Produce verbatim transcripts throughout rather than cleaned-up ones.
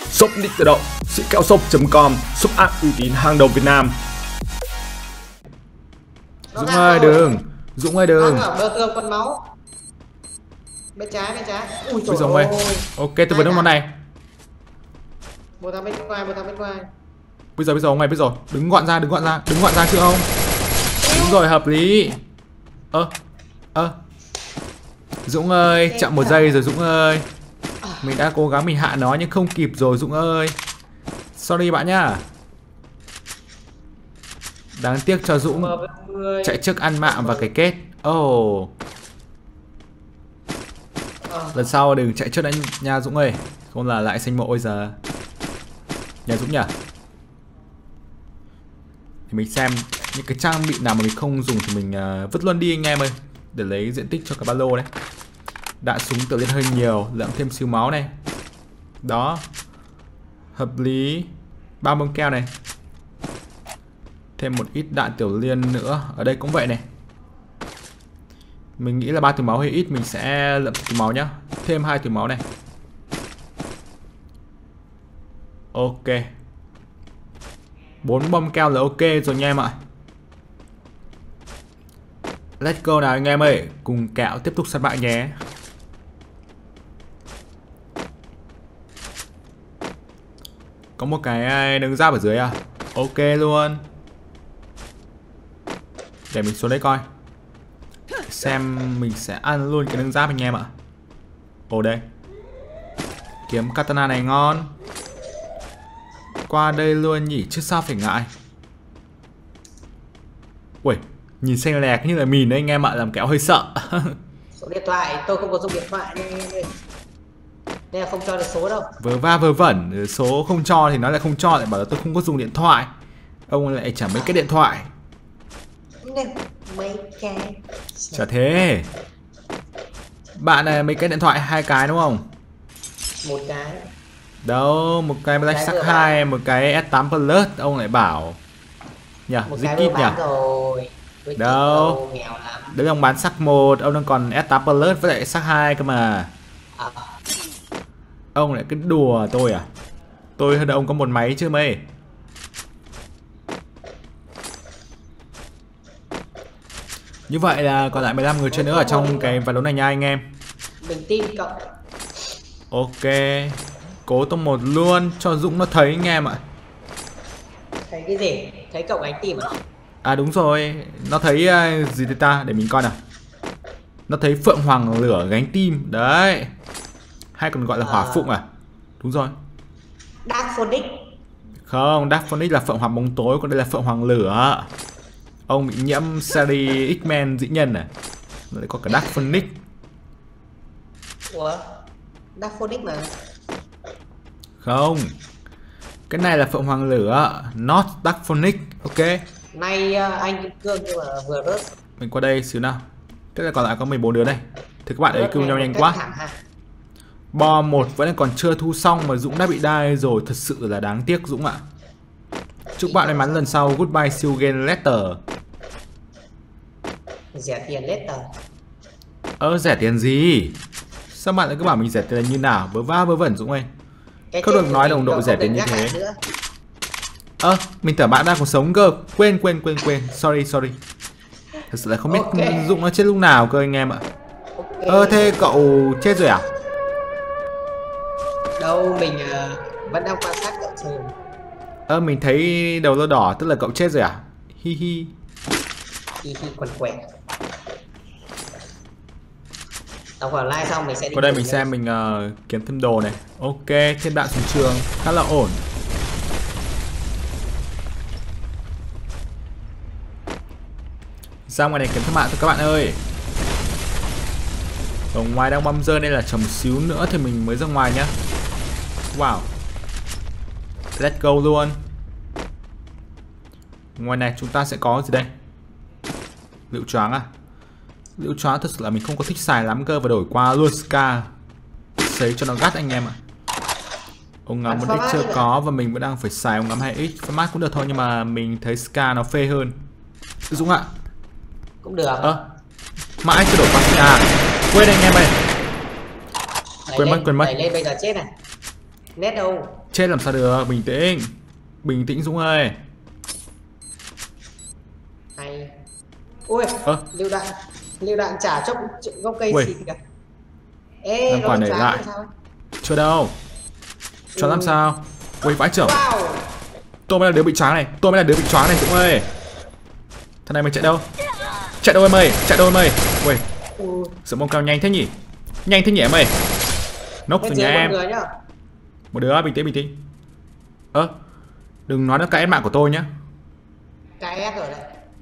Shop Nick tự động, sĩ kẹo shop chấm com, shop app uy tín hàng đầu Việt Nam. Dũng ơi đừng, Dũng ơi đừng. Bơ cơm con máu. Bên trái, bên trái. Ui trời ơi. Ok, tôi vừa nước món này. Một thằng bên ngoài, một thằng bên ngoài. Bây giờ bây giờ ông này bây giờ đứng gọn ra, đứng gọn ra, đứng gọn ra chưa ông? Đúng rồi, hợp lý. Ơ, ơ. Dũng ơi, chậm một giây rồi Dũng ơi. Mình đã cố gắng mình hạ nó nhưng không kịp rồi Dũng ơi. Sorry bạn nhá. Đáng tiếc cho Dũng chạy trước ăn mạng và cái kết. Oh. Lần sau đừng chạy trước đấy nha Dũng ơi. Không là lại xanh mộ bây giờ. Nhà Dũng nhỉ. Thì mình xem những cái trang bị nào mà mình không dùng thì mình uh, vứt luôn đi anh em ơi. Để lấy diện tích cho cái ba lô đấy. Đạn súng tự lên hơi nhiều, lượng thêm xíu máu này. Đó. Hợp lý. Ba bông keo này. Thêm một ít đạn tiểu liên nữa. Ở đây cũng vậy này. Mình nghĩ là ba túi máu hơi ít, mình sẽ lượm túi máu nhá. Thêm hai túi máu này. Ok. Bốn bom keo là ok rồi nha em ạ. Let's go nào anh em ơi. Cùng kẹo tiếp tục săn bại nhé. Có một cái nâng giáp ở dưới à? Ok luôn. Để mình xuống đây coi. Xem mình sẽ ăn luôn cái nâng giáp anh em ạ. Ồ đây. Kiếm katana này ngon. Qua đây luôn nhỉ, chứ sao phải ngại. Ui, nhìn xanh lẹt như là mìn đấy anh em ạ, làm kẹo hơi sợ. Số điện thoại, tôi không có dùng điện thoại nên anh em ơi. Nên là không cho được số đâu. Vớ va vớ vẩn, số không cho thì nó lại không cho, lại bảo là tôi không có dùng điện thoại. Ông lại chẳng mấy cái điện thoại. Mấy cái. Chả thế. Bạn này mấy cái điện thoại, hai cái đúng không? Một cái. Đâu, một cái Black Shark hai, một cái S tám Plus, ông lại bảo. Nhỉ, Zikit nhỉ? Rồi. Đâu. Đấy ông bán Shark một, ông đang còn S tám Plus với lại Shark hai cơ mà. À. Ông lại cứ đùa tôi à? Tôi hơn ông có một máy chứ mấy. Như vậy là còn lại mười lăm người chơi nữa ở trong cái ván đấu này nha anh em. Mình tin cậu. Ok. Cố tông một luôn cho Dũng nó thấy anh em ạ. Thấy cái gì? Thấy cậu gánh tim à? À đúng rồi. Nó thấy uh, gì thế ta? Để mình coi nào. Nó thấy Phượng Hoàng lửa gánh tim. Đấy. Hay còn gọi là hỏa phụng à? Đúng rồi. Dark Phoenix. Không, Dark Phoenix là Phượng Hoàng bóng tối, còn đây là Phượng Hoàng lửa. Ông bị nhiễm series X-Men dĩ nhân à? Lại có cả Dark Phoenix. Ủa? Dark Phoenix mà. Không. Cái này là Phượng Hoàng lửa, not Dark Phoenix. Ok. Nay uh, anh Kim Cương nhưng mà vừa rớt. Mình qua đây xíu nào. Thế là còn lại có mười bốn đứa này. Thì các bạn ấy kêu nhau nhanh quá. Bom một vẫn còn chưa thu xong mà Dũng đã bị đai rồi. Thật sự là đáng tiếc Dũng ạ. Chúc bạn may mắn lần sau. Goodbye, see you again later. Rẻ tiền later. Ơ rẻ tiền gì? Sao bạn lại cứ bảo mình rẻ tiền như nào? Vớ va vớ vẩn Dũng ơi. Không được nói đồng đội rẻ tiền như thế. Ơ, à, mình tưởng bạn đang còn sống cơ. Quên quên quên quên. Sorry sorry. Thật sự là không biết okay. Dũng nó chết lúc nào cơ anh em ạ. Okay. Ơ à, thế cậu chết rồi à? Đâu, mình uh, vẫn đang quan sát cậu chơi. Ơ à, mình thấy đầu lô đỏ, tức là cậu chết rồi à? Hi hi. Hi hi quần quẹt. Đọc vào like xong mình sẽ đi. Qua đây mình xem mình uh, kiếm thêm đồ này. Ok, thêm đạn súng trường khá là ổn. Ra ngoài này kiếm thêm mạng thôi các bạn ơi. Ở ngoài đang băm rơi nên là chờ một xíu nữa thì mình mới ra ngoài nhá. Wow. Let's go luôn. Ngoài này chúng ta sẽ có gì đây? Liệu choáng à? Liệu choáng thật sự là mình không có thích xài lắm cơ. Và đổi qua luôn Scar. Xấy cho nó gắt anh em ạ. Ông ngắm một ít chưa có. Và mình vẫn đang phải xài ông ngắm hai x. Format cũng được thôi nhưng mà mình thấy Scar nó phê hơn. Dũng ạ. Cũng được. Ơ à, mãi chưa đổi qua Scar. Quên anh em ơi. Quên mất quên mất. Lên bây giờ chết này. Nét đâu? Chết làm sao được, bình tĩnh. Bình tĩnh Dũng ơi. Hay. Ui, Ơ, lưu đạn. Lưu đạn trả chốc gốc cây Ui. xịt kìa. Ê, làm nó quả bị để choáng lại. làm sao? Chưa đâu. Cho Ừ. làm sao? Ui vãi trưởng. Wow. Tôi mới là đứa bị choáng này, tôi mới là đứa bị choáng này Dũng ơi. Thằng này mày chạy đâu? Chạy đâu em ơi, chạy đâu em ơi. Ui, Ừ. sợ bông cao nhanh thế nhỉ? Nhanh thế nhỉ em ơi. Nốc Bên rồi dưới nhà một em. người nhá. Một đứa bình tĩnh bình tĩnh. Ơ, đừng nói nó cãi mạng của tôi nhá. Cái ép rồi đấy.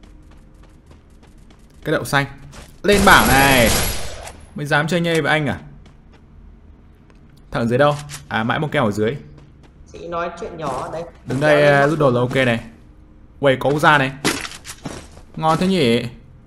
Cái đậu xanh. Lên bảng này. Mới dám chơi nhây với anh à? Thằng ở dưới đâu? À mãi một keo ở dưới. Chị nói chuyện nhỏ ở đây. Đứng đây rút đồ là ok này. Quầy có ra này. Ngon thế nhỉ?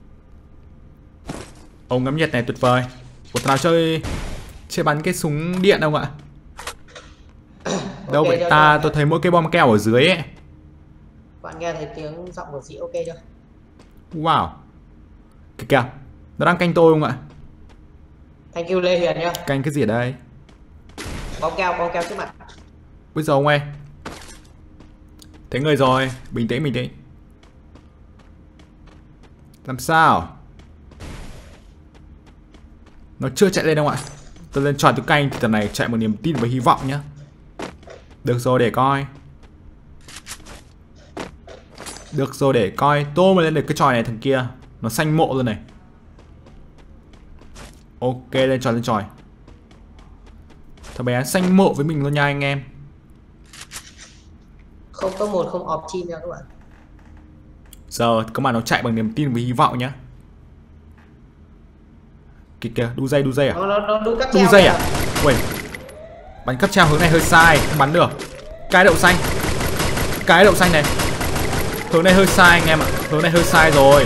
Ông ngắm nhiệt này tuyệt vời. Ủa thằng nào chơi chơi bắn cái súng điện không ạ? Đâu Ok vậy chưa, ta, chưa? tôi thấy mỗi cái bom keo ở dưới ấy. Bạn nghe thấy tiếng giọng của chị ok chưa? Wow. Kìa kìa, nó đang canh tôi không ạ? Thank you Lê Hiền nhá. Canh cái gì ở đây? Bóng keo, bóng keo trước mặt. Bây giờ ông ơi. Thấy người rồi, bình tĩnh bình tĩnh. Làm sao? Nó chưa chạy lên đâu ạ? Tôi lên tròn tôi canh thì tầm này chạy một niềm tin và hy vọng nhá. Được rồi để coi. Được rồi để coi. Tôi mà lên được cái trò này thằng kia nó xanh mộ rồi này. Ok lên trò lên tròi. Thằng bé xanh mộ với mình luôn nha anh em. Không có một không off team nha các bạn. Giờ các bạn nó chạy bằng niềm tin và hy vọng nhá. Kìa kìa, đu dây đu dây à? Nó nó nó đu cắt Đu treo dây kìa. à? Ui. Bắn cắp treo hướng này hơi sai, không bắn được. Cái đậu xanh. Cái đậu xanh này. Hướng này hơi sai anh em ạ. Hướng này hơi sai rồi.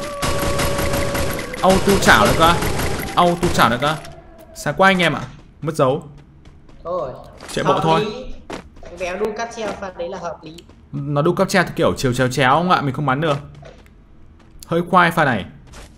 Auto chảo nữa cơ. Auto chảo nữa cơ. Xa quá anh em ạ. Mất dấu. Thôi. Chạy bộ Hợp thôi. lý. Cái béo đu cắt treo pha đấy là hợp lý. Nó đu cắp treo theo kiểu chiều chéo chéo không ạ? Mình không bắn được. Hơi khoai pha này.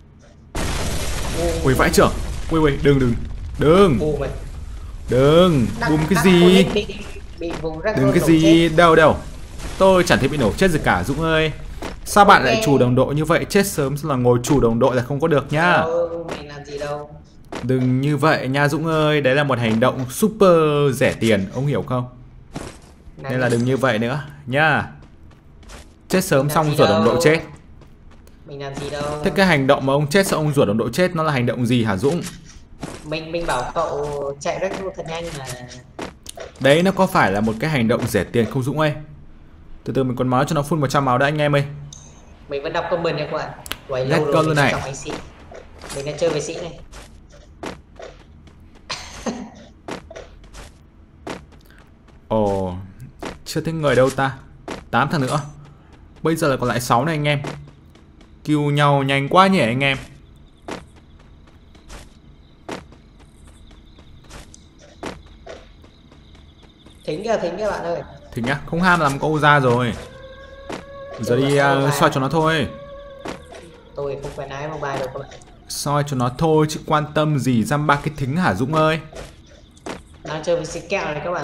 Ui vãi trưởng. Ui ui đừng đừng. Đừng. Bù mày. Đừng. Bùm cái gì? Bị, bị vùng rắc Đừng cái gì đâu đâu. Tôi chẳng thể bị nổ chết gì cả Dũng ơi. Sao bạn lại chủ đồng đội như vậy? Chết sớm là ngồi chủ đồng đội là không có được nhá. Đâu, mình làm gì đâu. Đừng như vậy nha Dũng ơi. Đấy là một hành động super rẻ tiền. Ông hiểu không? Nên là đừng như vậy nữa nhá. Chết sớm xong rủa đồng đội chết. Mình làm gì đâu. Thế cái hành động mà ông chết xong ông rủa đồng đội chết nó là hành động gì hả Dũng? Mình mình bảo cậu chạy retro thật nhanh mà. Đấy nó có phải là một cái hành động rẻ tiền không Dũng ơi? Từ từ mình còn máu cho nó full một trăm máu đã anh em ơi. Mình vẫn đọc comment nha các bạn. Quay Let's lâu go rồi luôn mình này. chọn anh sĩ. Mình đang chơi với sĩ này. Ồ, chưa thấy người đâu ta. Tám thằng nữa. Bây giờ là còn lại sáu này anh em. Kill nhau nhanh quá nhỉ anh em. Thính kìa, thính kìa bạn ơi. Thì nhá, không ham làm câu ra rồi. Giờ đi uh, soi cho nó thôi. Tôi không quen ái mobile đâu các bạn. Soi cho nó thôi chứ quan tâm gì dăm ba cái thính hả Dũng ơi. Đang chơi với sĩ kẹo này các bạn.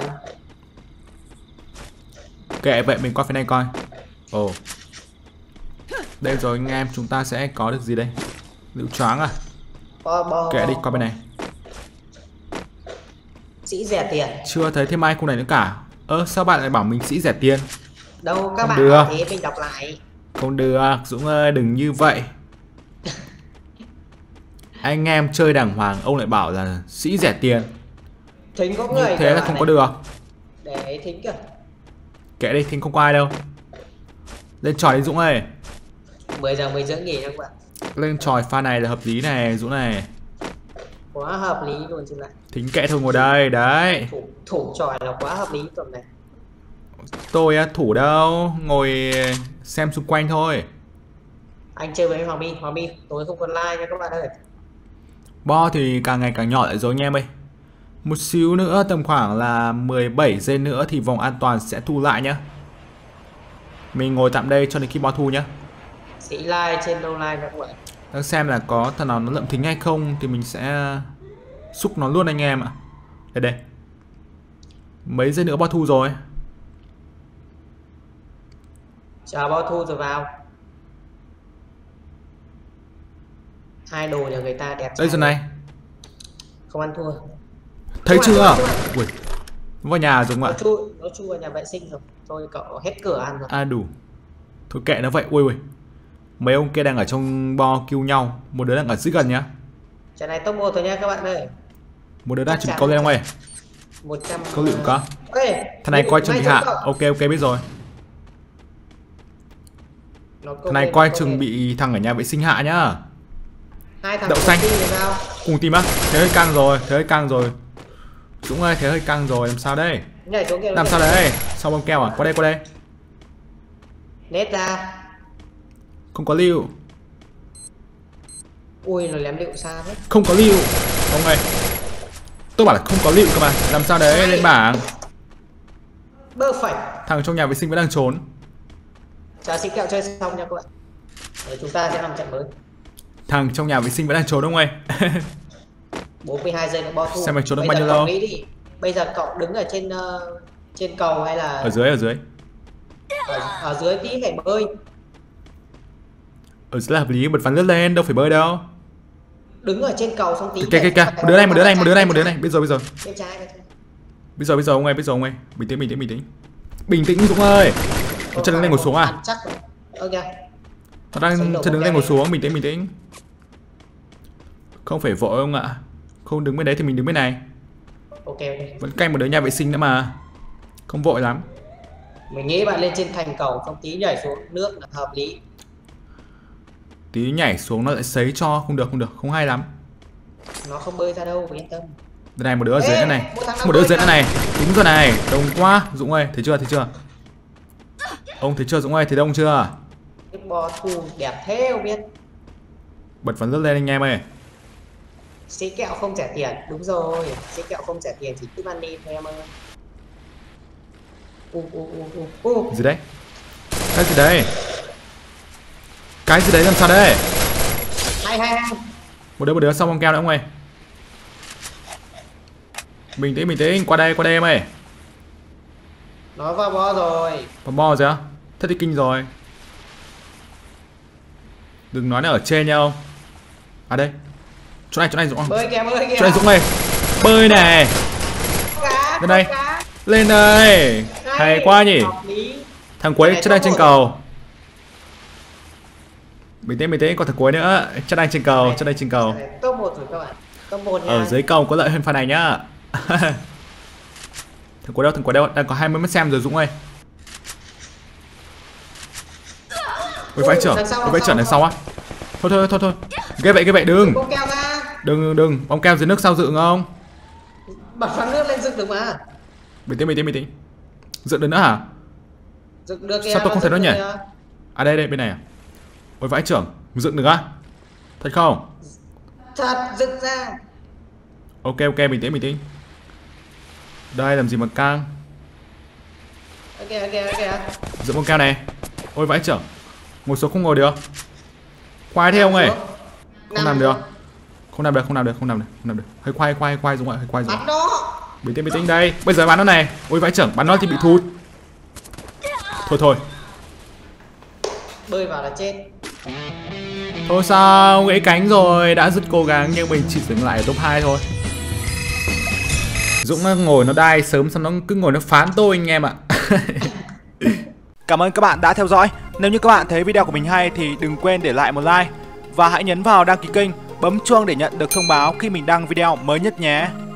Kệ vậy mình qua phía này coi. Ồ. Đây rồi anh em, chúng ta sẽ có được gì đây? Lựu choáng à? Bo, bo, Kệ đi, qua bên này. Sĩ rẻ tiền. Chưa thấy thêm ai khu này nữa cả. Ơ sao bạn lại bảo mình sĩ rẻ tiền? Đâu các Không bạn được. bảo thế mình đọc lại. Không được, Dũng ơi đừng như vậy. Anh em chơi đàng hoàng, ông lại bảo là sĩ rẻ tiền. Thính có người. Như thế là không có được. Để thính kìa. Kệ đi, thính không có ai đâu. Lên tròi đi Dũng ơi. mười giờ mười rưỡi nghỉ nha các bạn. Lên tròi pha này là hợp lý này, Dũng này. Quá hợp lý luôn chứ lại. Thính kệ thôi ngồi đây, đấy. Thủ, thủ tròi là quá hợp lý tầm này. Tôi á, thủ đâu, ngồi xem xung quanh thôi. Anh chơi với Hoàng My, Hoàng My tối không còn like nha các bạn ơi. Bo thì càng ngày càng nhỏ lại rồi anh em ơi. Một xíu nữa, tầm khoảng là mười bảy giây nữa thì vòng an toàn sẽ thu lại nhá. Mình ngồi tạm đây cho đến khi bo thu nhá. Sĩ like trên đâu like nha các bạn. Đang xem là có thằng nào nó lậm thính hay không thì mình sẽ xúc nó luôn anh em ạ. Đây đây. Mấy giây nữa bao thu rồi. Chờ bao thu rồi vào. Hai đồ nhà người ta đẹp. Đây giờ này. Không ăn thua. Thấy Không chưa? ăn, không ăn. Ui. Nó vào nhà rồi Nó ạ. chui, nó chui vào nhà vệ sinh rồi. Thôi cậu hết cửa ăn rồi. À đủ. Thôi kệ nó vậy. Ui ui. Mấy ông kia đang ở trong bo kêu nhau. Một đứa đang ở dưới gần nhá. Trận này top một rồi nha các bạn ơi. Một đứa đang chuẩn bị câu lên không ơi? một trăm Câu liệu có. Ê, Thằng này coi chừng bị hạ. cậu. Ok ok biết rồi. Nó câu Thằng này lên, coi nó câu chừng lên. bị thằng ở nhà vệ sinh hạ nhá. Hai thằng đậu cùng xanh. team thì sao? Cùng tìm á. Thế hơi căng rồi. Thế hơi căng rồi. Dũng ơi thế hơi căng rồi. Làm sao đây? Nhảy xuống kia. Làm sao đấy? Sao bông keo à? Qua đây qua đây. Nét ra. Không có lưu. Ui nó lém liệu xa thế. Không có lưu. Ông ơi. Tôi bảo là không có lưu cơ mà. Làm sao đấy lên bảng. Bơ phẩy. Thằng trong nhà vệ sinh vẫn đang trốn. Chờ xin kẹo chơi xong nha các bạn. Rồi chúng ta sẽ làm trận mới. Thằng trong nhà vệ sinh vẫn đang trốn đúng không ơi? bốn mươi hai giây nữa bo thu. Xem mày trốn được Bây bao giờ nhiêu cậu lâu. nghĩ đi. Bây giờ cậu đứng ở trên uh, trên cầu hay là Ở dưới ở dưới. ở, ở dưới tí phải bơi. Ở dưới là hợp lý, bật phán lướt lên, đâu phải bơi đâu. Đứng ở trên cầu xong tí. Kìa kìa kìa, một đứa này, một đứa này, một đứa này, một đứa này, biết rồi biết rồi. Bên trái bên trái. Biết rồi biết rồi ông ơi, biết rồi ông ơi. Bình tĩnh bình tĩnh bình tĩnh. Bình tĩnh Dũng ơi. Nó chân đứng lên ngồi xuống à? Ăn chắc rồi. Ok. Nó đang chân đứng lên ngồi xuống, bình tĩnh bình tĩnh. Không phải vội ông ạ. Không đứng bên đấy thì mình đứng bên này. Ok ok. Vẫn canh một đứa nhà vệ sinh nữa mà. Không vội lắm. Mình nghĩ bạn lên trên thành cầu xong tí nhảy xuống nước là hợp lý. Tí nhảy xuống nó lại sấy cho, không được không được, không hay lắm. Nó không bơi ra đâu, yên tâm. Đây này một đứa ở dưới Ê, nữa này. một thằng đang Một đứa ở bơi dưới nữa kìa. này. Đúng rồi này, đông quá. Dũng ơi, thấy chưa, thấy chưa? Ông thấy chưa Dũng ơi, thấy đông chưa? Cái bò thu đẹp thế không biết. Bật phấn lướt lên anh em ơi. Xí kẹo không trả tiền, đúng rồi. Xí kẹo không trả tiền chỉ cứ ăn đi thôi em ơi. U u u u u. Gì đấy? Cái gì đấy? Cái gì đấy làm sao đấy? Hay hay hay. Một đứa một đứa xong bông keo nữa ông ơi. Bình tĩnh bình tĩnh, qua đây qua đây em ơi. Nó vào bò rồi. Vào bo rồi á? Thế thì kinh rồi. Đừng nói là ở trên nha ông. À đây. Chỗ này chỗ này Dũng không? Bơi kìa bơi kìa. Chỗ này Dũng này. Bơi này. Cá, Bên đây. cá. Lên đây. Hay quá nhỉ. Hợp lý. Thằng cuối Này, chắc đang top trên một cầu. Bình tĩnh bình tĩnh, còn thằng cuối nữa chắc đang trên cầu, chắc đang trên cầu. Top một rồi các bạn. Top một nha. Ở dưới cầu có lợi hơn pha này nhá. Thằng cuối đâu, thằng cuối đâu, đang có hai mươi mét xem rồi Dũng ơi. Ôi vãi trưởng, ôi vãi trưởng đằng sau á. Thôi thôi thôi thôi. Ghê vậy ghê vậy đừng. Bông keo ra. Đừng đừng, bóng keo dưới nước sao dựng không? Bật phán nước lên dựng được mà. Bình tĩnh bình tĩnh bình tĩnh. Dựng được nữa hả? Dựng được kìa. Sao tôi không thấy nó dựng nhảy? được kìa. À đây đây bên này à? Ôi vãi trưởng, dựng được á? Thật không? Thật dựng ra. Ok ok bình tĩnh bình tĩnh. Đây làm gì mà căng. Ok ok ok. Dựng bóng keo này. Ôi vãi trưởng. Ngồi xuống không ngồi được. Khoai thế ông ơi. Không làm được. Không làm được, không làm được, không làm được, không làm được. Hơi khoai khoai khoai Dũng ạ, hơi khoai Dũng. Bắn nó. Bình tĩnh bình tĩnh đây. Bây giờ bắn nó này. Ôi vãi trưởng, bắn nó thì bị thụt. Thôi thôi. Bơi vào là chết. Thôi sao, gãy cánh rồi, đã rất cố gắng nhưng mình chỉ dừng lại ở top hai thôi. Dũng nó ngồi nó đai sớm xong nó cứ ngồi nó phán tôi anh em ạ. Cảm ơn các bạn đã theo dõi. Nếu như các bạn thấy video của mình hay thì đừng quên để lại một like. Và hãy nhấn vào đăng ký kênh, bấm chuông để nhận được thông báo khi mình đăng video mới nhất nhé.